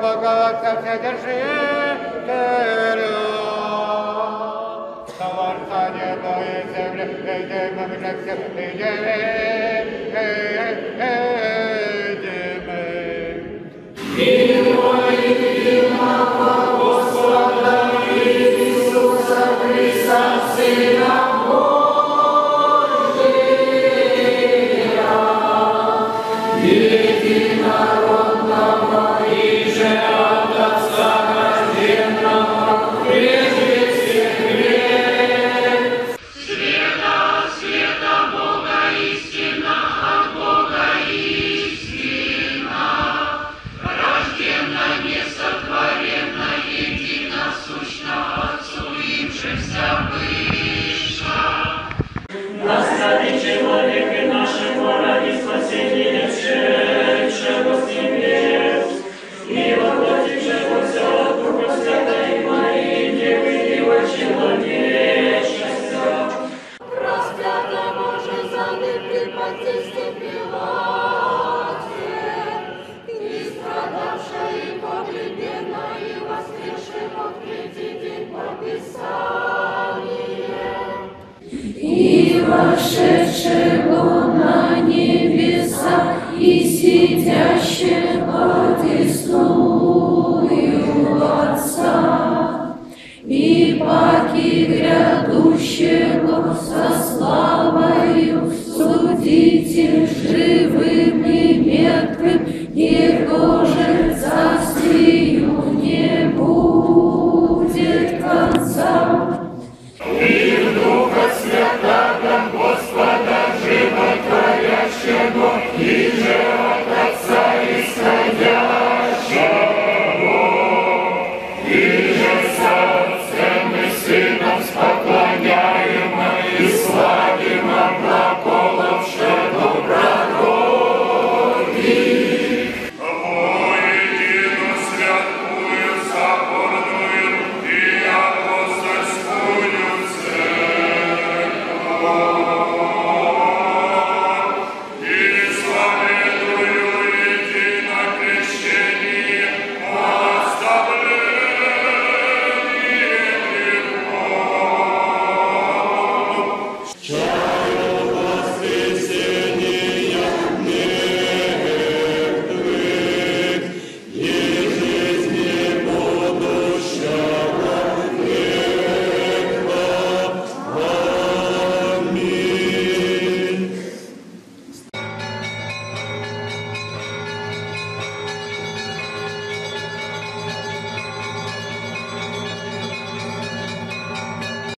Бога Отца Вседержителя, Творца неба и земли, видимым же всем невидимым. Господа Иисуса Христа, Сына Божия, единородного и же от Отца рожденного, прежде всех век. Света Бога истина, от Бога истина, рожденна, несотворенна, единосущна, Отцу им же вся выша. Настави человека нашего ради спасения шедшего с небес, и воплотившего все от Духа Святой Марии, Девы Его человечества. Распятому же заны при потесте Пилате, и страдавшая, и погребена, и воскресшая в третий день по Писанию, и вошедшего на небеса, и сидящего одесную